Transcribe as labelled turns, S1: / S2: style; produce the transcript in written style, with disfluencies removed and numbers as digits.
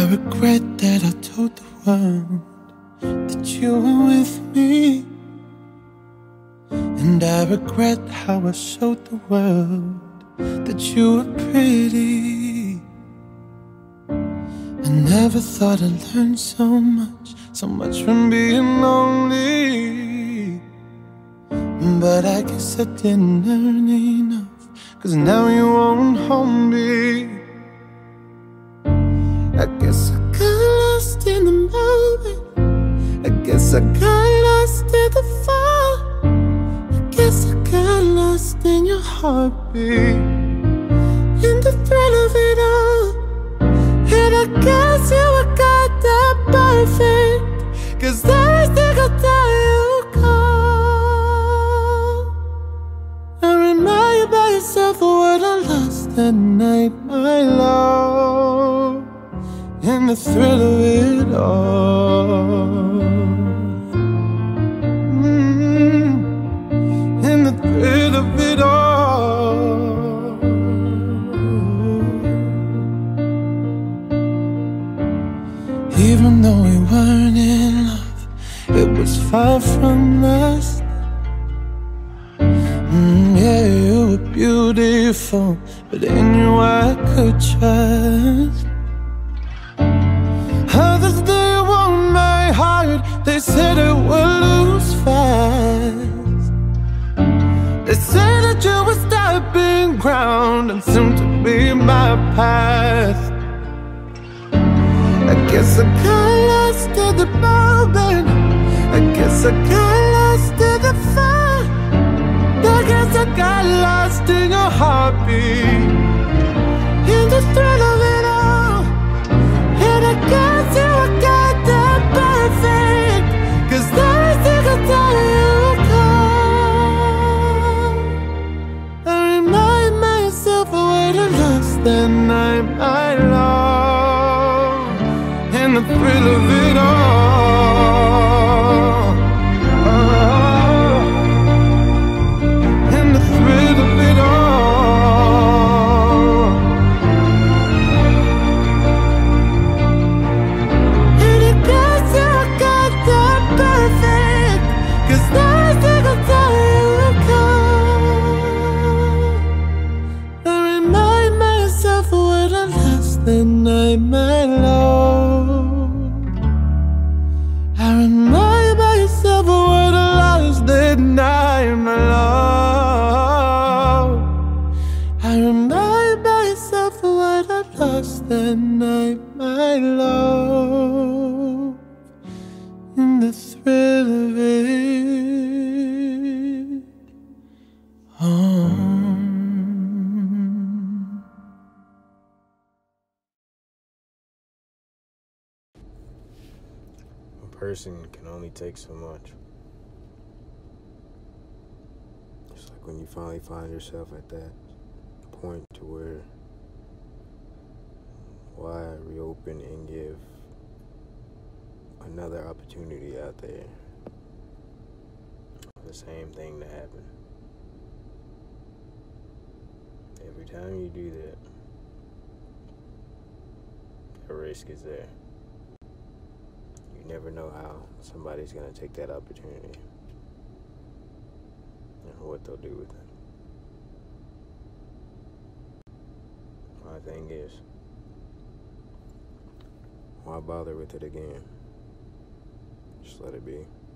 S1: regret that I told the world that you were with me, and I regret how I showed the world that you were pretty. I never thought I'd learn so much from being lonely. But I guess I didn't learn enough, 'cause now you won't hold me. I guess I got lost in the moment, I guess I got lost in the fall, I guess I got lost in your heartbeat, in the thrill of it all. And I guess you were goddamn perfect, 'cause every single time you call, I remind you by yourself of what I lost that night, my love, in the thrill of it all. In the thrill of it all. Even though we weren't in love, it was far from lust. Yeah, you were beautiful, but in you I could trust. Others, they won my heart, they said it would lose fast. They said that you were stopping ground and soon to be my path. I guess I got lost in the moment, I guess I got lost in the fire, I guess I got lost in your heartbeat, in the thrill of it all. And I guess you were goddamn perfect, 'cause every single time you call, I remind myself of what I lost that night, my love, in the thrill of it all. In the thrill of it all. And I guess you got that perfect, 'cause every single time you call, I remind myself of what I lost that night, my love. I remind myself of what I lost that night, my love. I remind myself of what I lost that night, my love, in the thrill of it all.
S2: A person can only take so much. It's like when you finally find yourself at that point to where, why reopen and give another opportunity out there for the same thing to happen. Every time you do that, the risk is there. You never know how somebody's going to take that opportunity and what they'll do with it. My thing is, why bother with it again? Just let it be.